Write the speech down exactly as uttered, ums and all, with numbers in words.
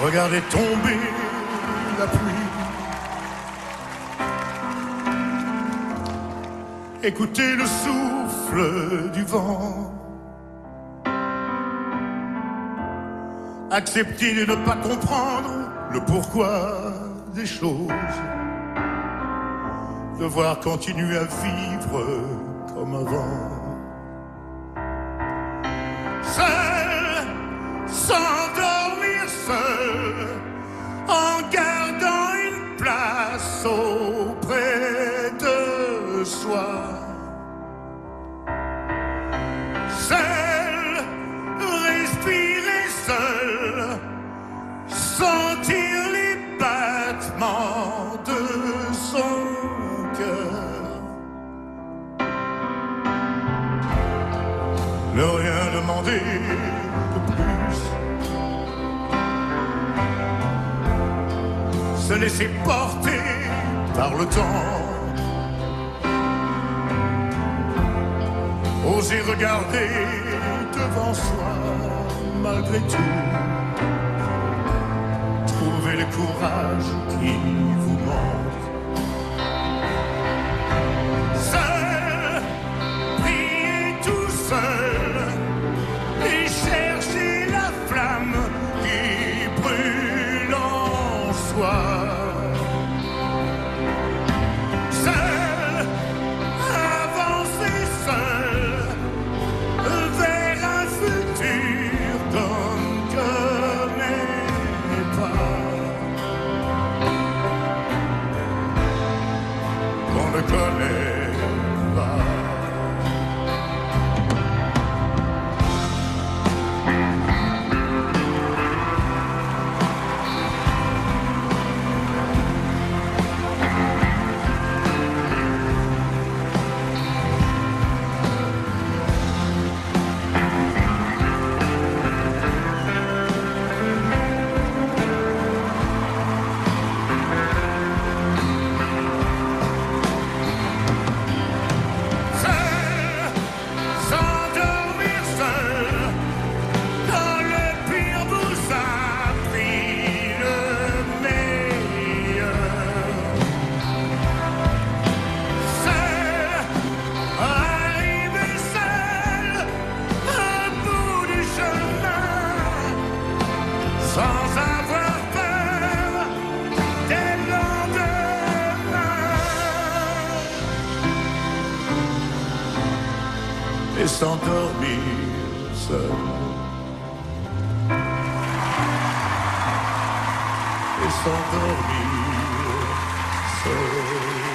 Regardez tomber la pluie. Écoutez le souffle du vent. Acceptez de ne pas comprendre le pourquoi des choses. Devoir continuer à vivre comme avant. Seul, s'endormir seul, en gardant une place auprès de soi. Seul, respirer seul, sentir les battements de son cœur. Ne rien demander de plus. Se laisser porter par le temps. Oser regarder devant soi malgré tout. Trouver le courage qui vous manque. Seul, prier tout seul et chercher la flamme qui brûle en soi. Seul, avancer seul vers un futur qu'on ne connaît pas. Qu'on ne connaît pas. Sans avoir peur des lendemains et s'endormir seul. Et s'endormir seul.